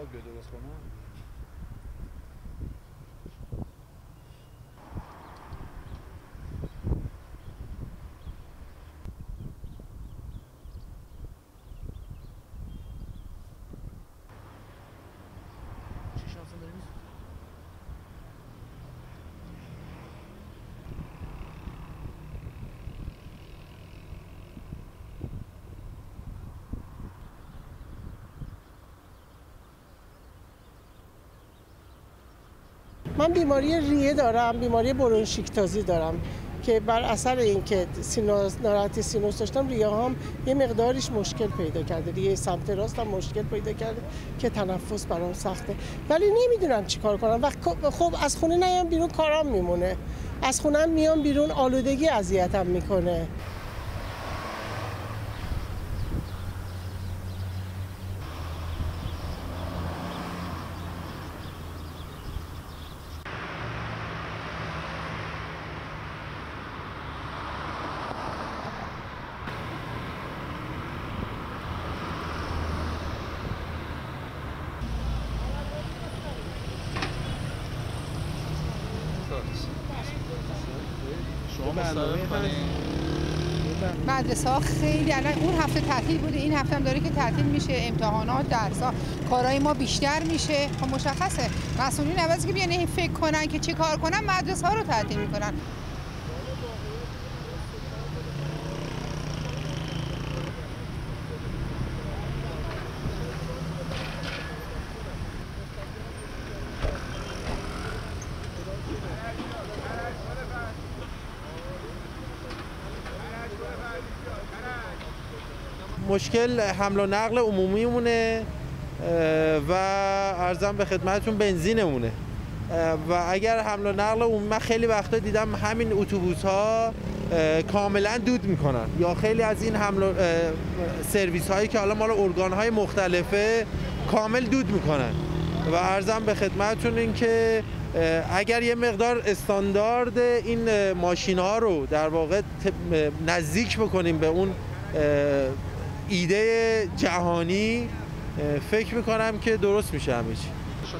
میخواد بیاد درست کنه. چی شانس داری نیست؟ من بیماری ریه دارم، بیماری برونشیکتازی دارم که بر اثر اینکه ناراحتی سینوس داشتم ریه هم یه مقداریش مشکل پیدا کرده، ریه سمت راستم مشکل پیدا کرده که تنفس برام سخته، ولی نمیدونم چیکار کنم. و خب از خونه نیام بیرون کارام میمونه، از خونم میام بیرون آلودگی اذیتم میکنه. مدرسه ها خیلی الان اون هفته تعطیل بوده، این هفته هم داره که تعطیل میشه، امتحانات، درس‌ها، کارهای ما بیشتر میشه. خب مشخصه مسئولین عوضی که بیان فکر کنن که چه کار کنن، مدرسه ها رو تعطیل میکنن. مشکل حمل و نقل عمومیمونه و عرضم به خدمتتون بنزینمونه و اگر حمل و نقل عمومی من خیلی وقتا دیدم همین اتوبوس‌ها کاملا دود میکنن یا خیلی از این سرویس هایی که حالا مال ارگان‌های مختلفه کامل دود میکنن و عرضم به خدمتتون این که اگر یه مقدار استاندارد این ماشین ها رو در واقع نزدیک بکنیم به اون ایده جهانی، فکر میکنم که درست میشه همه چی.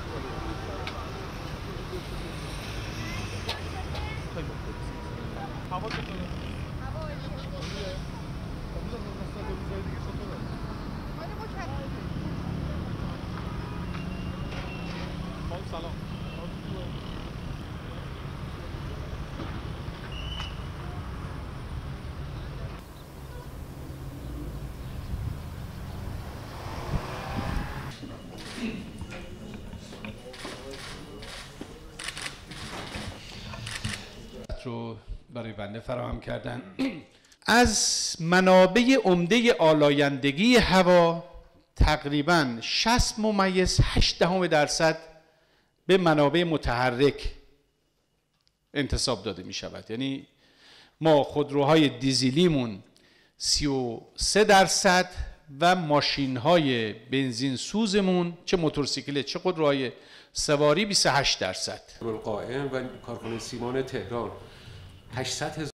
رو برای بنده فراهم کردن. از منابع عمده آلایندگی هوا تقریباً 60.8% به منابع متحرک انتساب داده می شود. یعنی ما خودروهای دیزیلیمون 33% و ماشین‌های بنزین سوزمون چه موتورسیکلت چه خودروهای سواری 28%. قائم و کارخانه سیمان تهران 800,000